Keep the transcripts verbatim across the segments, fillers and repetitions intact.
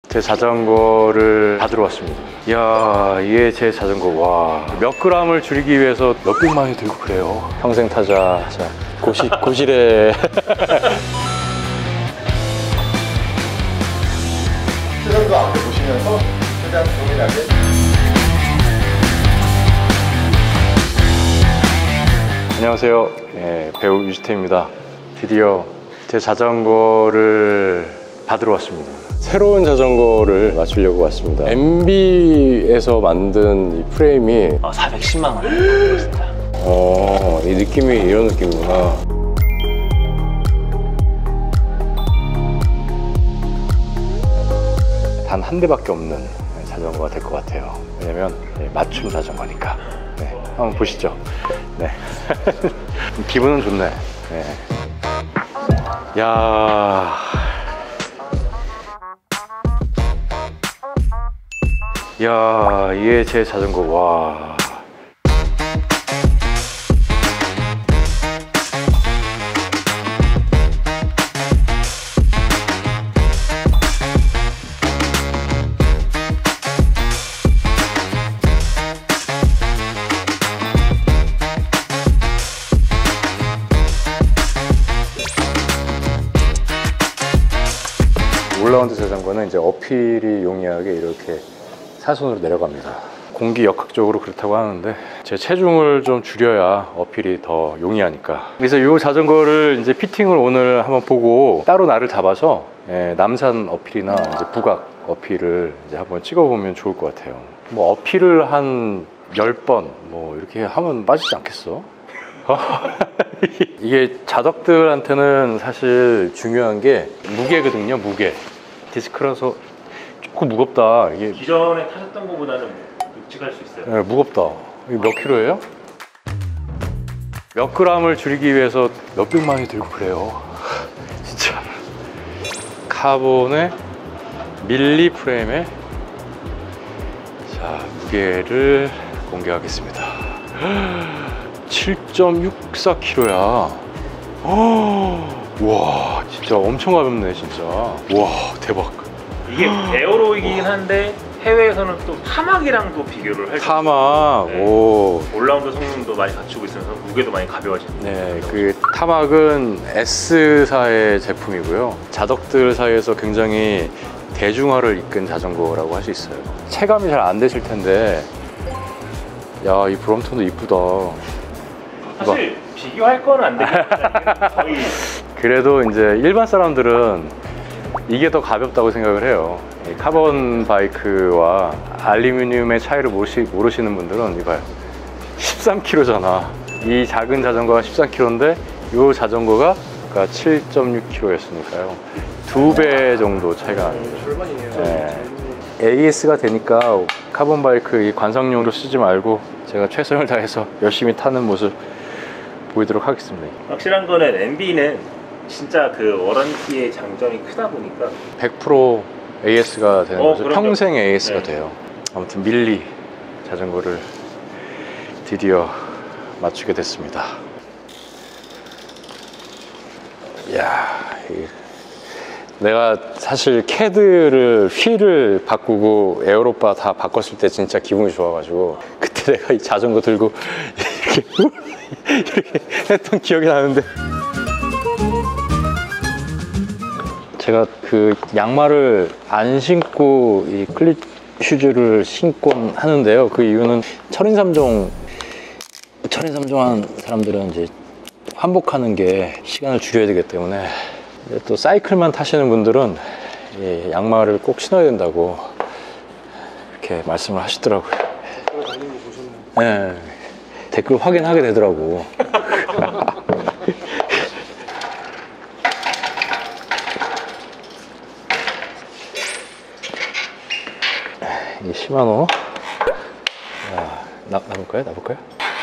제 자전거를 받으러 왔습니다. 이야, 이게 제 자전거. 와, 몇 그램을 줄이기 위해서 몇백만이 들고 그래요. 평생 타자. 자, 고시, 고실에 시선도 앞에 보시면서 최대한 동일하게. 안녕하세요. 예, 배우 유지태입니다. 드디어 제 자전거를 받으러 왔습니다. 새로운 자전거를 맞추려고 왔습니다. 엠비에서 만든 이 프레임이 아, 사백십만 원 진짜. 어, 이 느낌이 이런 느낌이구나. 단 한 대밖에 없는 자전거가 될 것 같아요. 왜냐면 맞춤 자전거니까. 네, 한번 보시죠. 네. 기분은 좋네. 네. 야. 야, 이게 제 자전거. 와. 올라운드 자전거는 이제 어필이 용이하게 이렇게 사선으로 내려갑니다. 공기 역학적으로 그렇다고 하는데 제 체중을 좀 줄여야 어필이 더 용이하니까. 그래서 이 자전거를 이제 피팅을 오늘 한번 보고 따로 날을 잡아서 예, 남산 어필이나 이제 북악 어필을 이제 한번 찍어보면 좋을 것 같아요. 뭐 어필을 한 열 번 뭐 이렇게 하면 빠지지 않겠어? 이게 자덕들한테는 사실 중요한 게 무게거든요. 무게. 디스크라서 조금 무겁다. 이게 기존에 타셨던 것보다는 묵직할 수 있어요. 네, 무겁다. 이게 몇 킬로예요? 몇 그램을 줄이기 위해서 몇백만이 들고 그래요. 진짜. 카본의 밀리 프레임에 자, 무게를 공개하겠습니다. 칠 점 육사 킬로그램야. 와, 진짜 엄청 가볍네, 진짜. 와, 대박. 이게 에어로이긴 한데 해외에서는 또 타막이랑도 비교를 할 때 타막. 네. 오. 올라운드 성능도 많이 갖추고 있어서 무게도 많이 가벼워집니다. 네, 그 타막은 S사의 제품이고요. 자덕들 사이에서 굉장히 대중화를 이끈 자전거라고 할 수 있어요. 체감이 잘 안 되실 텐데, 야, 이 브롬톤도 이쁘다. 사실 비교할 건 안 되겠다. 거의 그래도 이제 일반 사람들은 이게 더 가볍다고 생각을 해요. 이 카본 바이크와 알루미늄의 차이를 모르시, 모르시는 분들은 이봐요. 십삼 킬로그램잖아. 이 작은 자전거가 십삼 킬로그램인데 이 자전거가 그러니까 칠 점 육 킬로그램였으니까요. 두 배 정도 차이가 납니다. 네. 에이에스가 되니까 카본 바이크 이 관상용으로 쓰지 말고 제가 최선을 다해서 열심히 타는 모습 보이도록 하겠습니다. 확실한 거는 엠비는 진짜 그 워런티의 장점이 크다 보니까 백 퍼센트 에이에스가 되는 어, 거죠. 그럼요. 평생 에이에스가 네. 돼요. 아무튼 밀리 자전거를 드디어 맞추게 됐습니다. 이야, 이 내가 사실 캐드를 휠을 바꾸고 에어로바 다 바꿨을 때 진짜 기분이 좋아가지고 그때 내가 이 자전거 들고 이렇게 이렇게 했던 기억이 나는데, 제가 그 양말을 안 신고 이 클릿 슈즈를 신곤 하는데요. 그 이유는 철인삼종 철인삼종한 사람들은 이제 환복하는 게 시간을 줄여야 되기 때문에, 또 사이클만 타시는 분들은 이 양말을 꼭 신어야 된다고 이렇게 말씀을 하시더라고요. 네, 댓글 확인하게 되더라고. 이 시마노. 자, 나, 나볼까요? 나볼까요?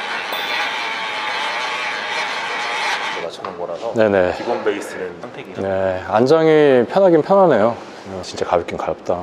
맞춰놓은 거라서 네네. 기본 베이스는 선택이죠. 네, 안장이 편하긴 편하네요. 진짜 가볍긴 가볍다.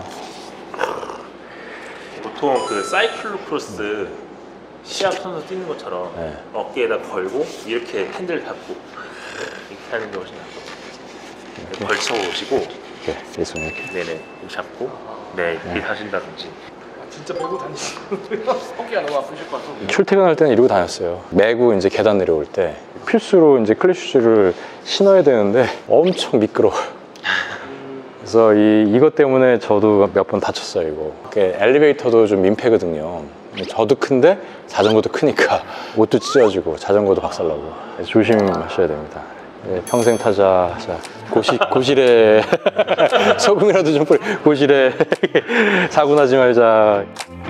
보통 그 사이클로 크로스 시합 선수 뛰는 것처럼 네. 어깨에다 걸고 이렇게 핸들 잡고 이렇게 하는 게 훨씬 낫거든요. 걸쳐 오시고 이렇게, 계속 이렇게. 네네 이렇게 잡고 네, 이렇게 하신다든지. 진짜 메고 다니시는 어깨가 너무 아프실 것 같아서. 출퇴근할 때는 이러고 다녔어요. 메고 이제 계단 내려올 때 필수로 이제 클래슈즈를 신어야 되는데 엄청 미끄러워요. 그래서 이, 이것 때문에 저도 몇 번 다쳤어요. 이거 이게 엘리베이터도 좀 민폐거든요. 저도 큰데 자전거도 크니까 옷도 찢어지고 자전거도 박살나고. 그래서 조심하셔야 됩니다. 예, 평생 타자. 자, 고시, 고실에 소금이라도 좀 뿌리, 고실에 사고 나지 말자.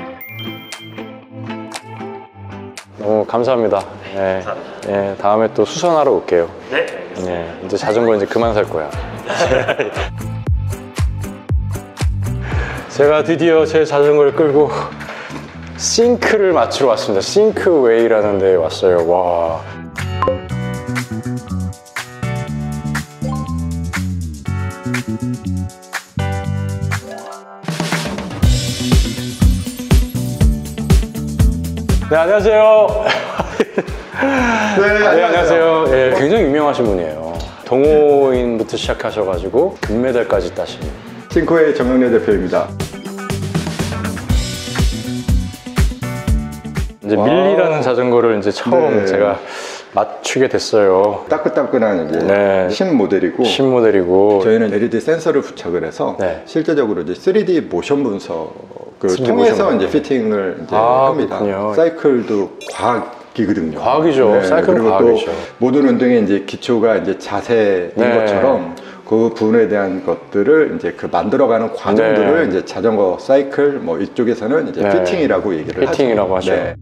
너무 감사합니다. 예, 예, 다음에 또 수선하러 올게요. 네. 예, 이제 자전거 이제 그만 살 거야. 제가 드디어 제 자전거를 끌고 싱크를 맞추러 왔습니다. 싱크웨이라는 데에 왔어요. 와. 네, 안녕하세요. 네, 네, 안녕하세요. 예, 굉장히 유명하신 분이에요. 동호인부터 시작하셔가지고 금메달까지 따신. 싱크웨이 정영래 대표입니다. 이제 와. 밀리라는 자전거를 이제 처음 네. 제가 맞추게 됐어요. 따끈따끈한 이제 네. 신모델이고 신모델이고. 저희는 엘이디 센서를 부착을 해서 네. 실제적으로 이제 쓰리디 모션 분석을 쓰리디 통해서 모션 이제 분석. 피팅을 이제 아, 합니다. 그렇군요. 사이클도 과학이거든요. 과학이죠. 사이클은 그리고 과학이죠. 또 모든 운동의 이제 기초가 이제 자세인 네. 것처럼 그 부분에 대한 것들을 이제 그 만들어가는 과정들을 네. 이제 자전거 사이클 뭐 이쪽에서는 이제 네. 피팅이라고 얘기를 피팅이라고 하죠. 네.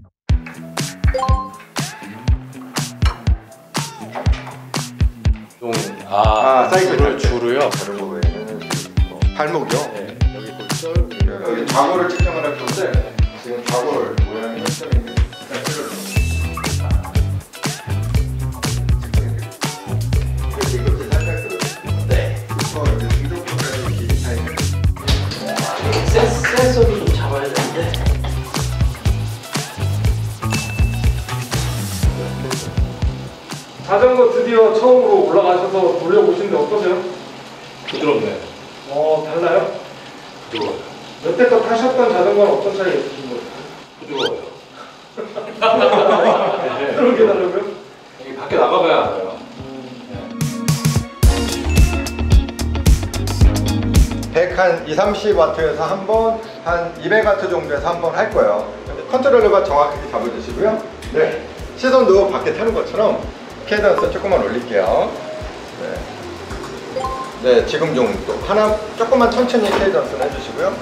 아, 아, 사이클 주로요. 발목이요. 네, 여기 골절. 여기 좌골을 측정을 할 건데 지금 좌골 모양이 측정이 센서도 좀 잡아야 되는데. 자전거 드디어 처음으로 올라가셔서 돌려보시는데 어떠세요? 부드럽네. 어, 달라요? 부드러워요. 여태껏 타셨던 자전거는 어떤 차이 있으신 거예요? 부드러워요. 그렇게 다르고요? 여기 밖에 나가봐야 알아요. 백 한 이삼십 와트에서 한 번, 한 이백 와트 정도에서 한 번 할 거예요. 근데 컨트롤러가 정확하게 잡아주시고요. 네. 시선도 밖에 타는 것처럼 케이던스 조금만 올릴게요. 네. 네, 지금 정도. 하나 조금만 천천히 케이던스를 해주시고요.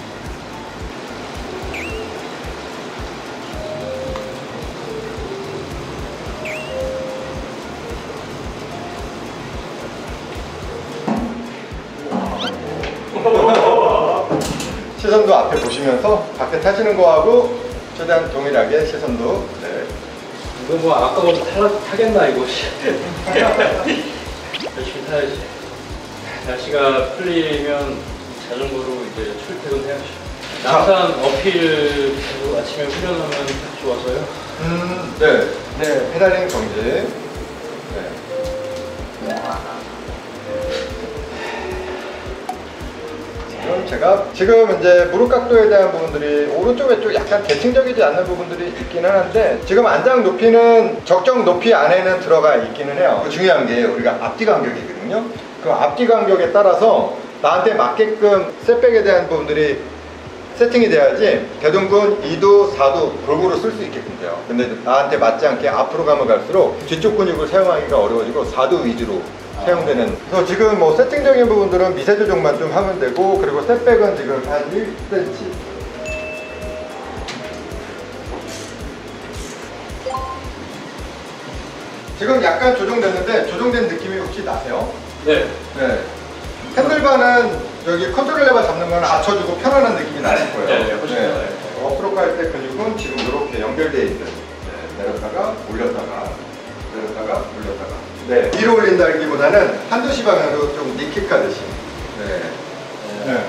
시선도 앞에 보시면서 밖에 타시는 거하고 최대한 동일하게 시선도. 네. 이거 뭐 아까 먼저 타, 타겠나 이거. 열심히 타야지. 날씨가 풀리면 자전거로 이제 출퇴근해야죠. 남산 어필 계속 아침에 훈련하면 딱 좋아서요. 음, 네. 네, 페달링 정지. 네. 지금 제가 지금 이제 무릎 각도에 대한 부분들이 오른쪽에 좀 약간 대칭적이지 않는 부분들이 있기는 한데 지금 안장 높이는 적정 높이 안에는 들어가 있기는 해요. 중요한 게 우리가 앞뒤 간격이거든요. 그 앞뒤 간격에 따라서 나한테 맞게끔 셋백에 대한 부분들이 세팅이 돼야지 대둔근 이 도, 사 도 골고루 쓸 수 있게끔 돼요. 근데 나한테 맞지 않게 앞으로 가면 갈수록 뒤쪽 근육을 사용하기가 어려워지고 사 도 위주로 사용되는. 그래서 지금 뭐 세팅적인 부분들은 미세 조정만 좀 하면 되고, 그리고 셋백은 지금 한 일 센티미터. 지금 약간 조정됐는데 조정된 느낌이 혹시 나세요? 네. 네. 핸들바는 여기 컨트롤 레버 잡는 건 받쳐주고 편안한 느낌이 나실 거예요. 네, 네, 훨씬 편해요. 앞으로 갈 때 근육은 지금 이렇게 연결되어 있는. 네, 내렸다가 올렸다가 내렸다가 올렸다가. 네. 위로 올린다기보다는 한두 시 방향으로 좀 니킥하듯이. 네. 네. 네.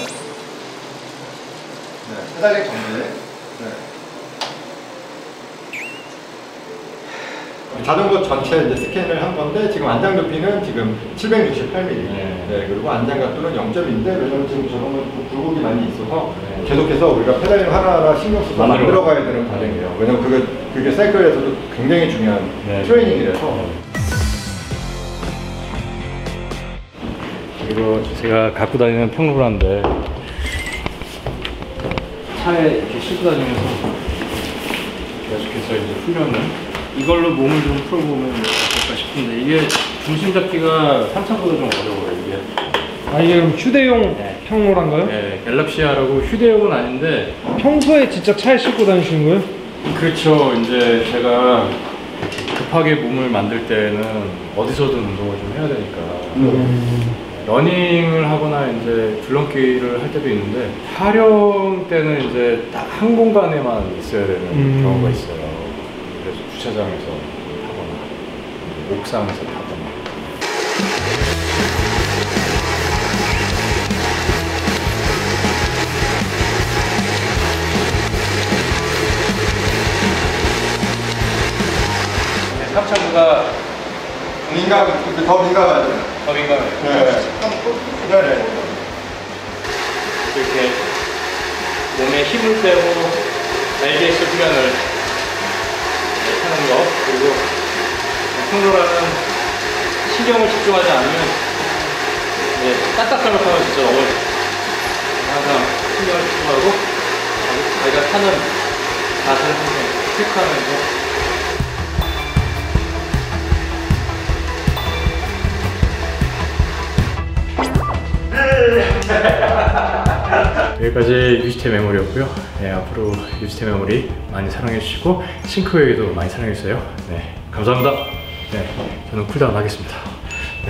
페달링 정지. 네. 자전거 전체 이제 스캔을 한 건데 지금 안장 높이는 지금 칠백육십팔 밀리미터. 네. 네, 그리고 안장 각도는 영 점인데 왜냐면 지금 저거는 굴곡이 많이 있어서 계속해서 우리가 페달링 하나하나 신경 써서 만들어. 만들어가야 되는 과정이에요. 왜냐면 그게 그게 사이클에서도 굉장히 중요한 네. 트레이닝이라서. 그리고 제가 갖고 다니는 평로라인데 차에 이렇게 싣고 다니면서 계속해서 이제 훈련을 이걸로 몸을 좀 풀어보면 어떨까 싶은데 이게 중심 잡기가 삼천보다 좀 어려워요 이게. 아 이게 그럼 휴대용 네. 평로란가요? 네, 갤럭시아라고 휴대용은 아닌데 평소에 진짜 차에 싣고 다니시는 거예요? 그렇죠. 이제 제가 급하게 몸을 만들 때는 어디서든 운동을 좀 해야 되니까 음. 러닝을 하거나 이제 줄넘기를 할 때도 있는데 촬영 때는 이제 딱 한 공간에만 있어야 되는 음. 경우가 있어요. 그래서 주차장에서 타거나 옥상에서 타거나. 네, 삼천구가 민감, 더 민감하죠. 더 민감해요. 네. 네네. 이렇게 몸에 힘을 빼고 날개에서 훈련을 하는 거, 그리고 평로라는 신경을 집중하지 않으면 이제 딱딱하면 타면 진짜 넘어져요. 항상 신경을 집중하고 자기가 타는 자세를 항상 체크하면서 여기까지 유지태 메모리였고요. 네, 앞으로 유지태 메모리 많이 사랑해 주시고 싱크웨이도 많이 사랑해 주세요. 네, 감사합니다. 네, 저는 쿨다운 하겠습니다. 네.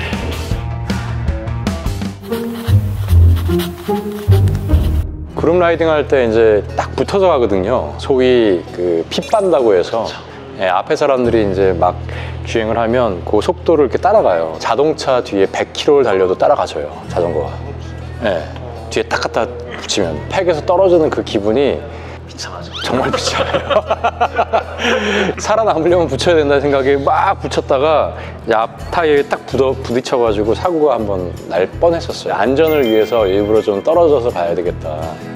그룹 라이딩 할 때 이제 딱 붙어서 가거든요. 소위 그 핏반다고 해서 네, 앞에 사람들이 이제 막 주행을 하면 그 속도를 이렇게 따라가요. 자동차 뒤에 백 킬로미터를 달려도 따라가줘요, 자전거가. 네, 뒤에 딱 갖다 붙이면 팩에서 떨어지는 그 기분이 비참하죠. 정말 비참해요. 살아남으려면 붙여야 된다는 생각에 막 붙였다가 앞 타이어에 딱 부딪, 부딪혀가지고 사고가 한번 날 뻔했었어요. 안전을 위해서 일부러 좀 떨어져서 가야 되겠다.